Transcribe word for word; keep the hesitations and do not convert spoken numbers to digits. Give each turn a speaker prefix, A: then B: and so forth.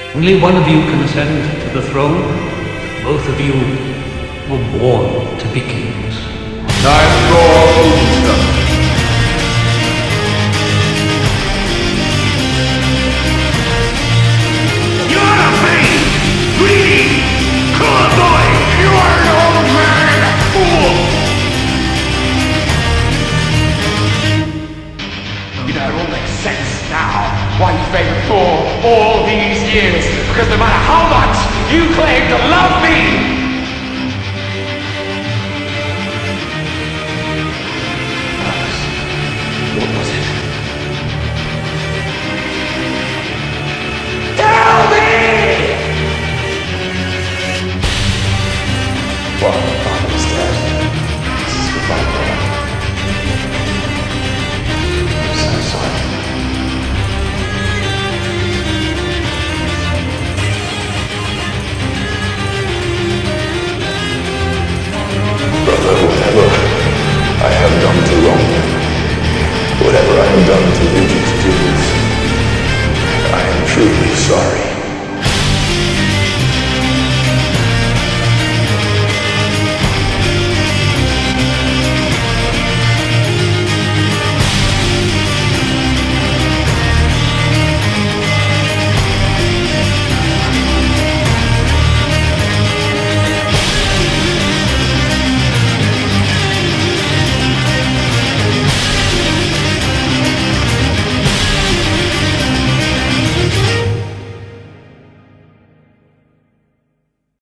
A: Only one of you can ascend to the throne. Both of you were born to be kings.
B: Time for Moonstone.
C: You're a pain! Greedy! Cruel boy! You are an old man! Fool! You know, it all makes sense now why you favored Thor all these years. Because no matter how much you claim to love me, what was it? Tell me! Well, my father is dead. This is goodbye.